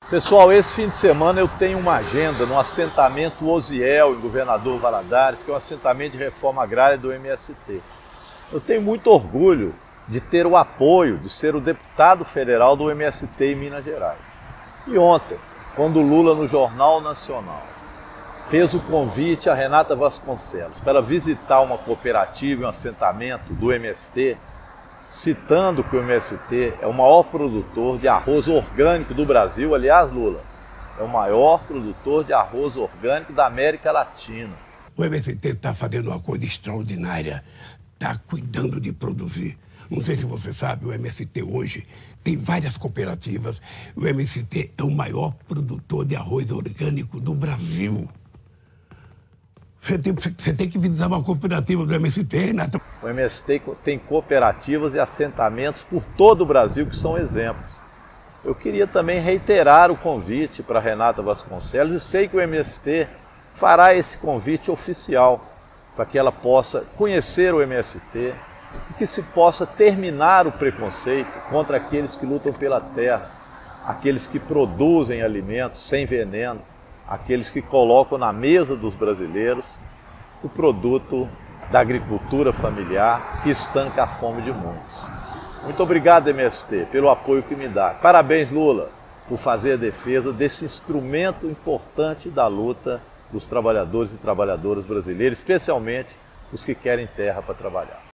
Pessoal, esse fim de semana eu tenho uma agenda no assentamento Osiel, em Governador Valadares, que é um assentamento de reforma agrária do MST. Eu tenho muito orgulho de ter o apoio, de ser o deputado federal do MST em Minas Gerais. E ontem, quando o Lula, no Jornal Nacional, fez o convite a Renata Vasconcelos para visitar uma cooperativa e um assentamento do MST, citando que o MST é o maior produtor de arroz orgânico do Brasil. Aliás, Lula, é o maior produtor de arroz orgânico da América Latina. O MST está fazendo uma coisa extraordinária, está cuidando de produzir. Não sei se você sabe, o MST hoje tem várias cooperativas. O MST é o maior produtor de arroz orgânico do Brasil. Você tem que visitar uma cooperativa do MST, Renata. O MST tem cooperativas e assentamentos por todo o Brasil que são exemplos. Eu queria também reiterar o convite para Renata Vasconcelos e sei que o MST fará esse convite oficial para que ela possa conhecer o MST e que se possa terminar o preconceito contra aqueles que lutam pela terra, aqueles que produzem alimentos sem veneno, aqueles que colocam na mesa dos brasileiros o produto da agricultura familiar que estanca a fome de muitos. Muito obrigado, MST, pelo apoio que me dá. Parabéns, Lula, por fazer a defesa desse instrumento importante da luta dos trabalhadores e trabalhadoras brasileiros, especialmente os que querem terra para trabalhar.